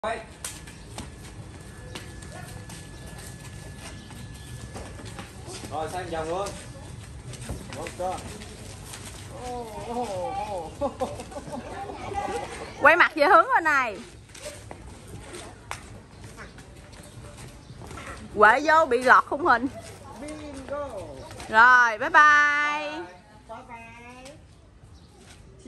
Rồi sang vòng luôn. Quay mặt về hướng bên này. Quậy vô bị lọt khung hình. Rồi bye bye.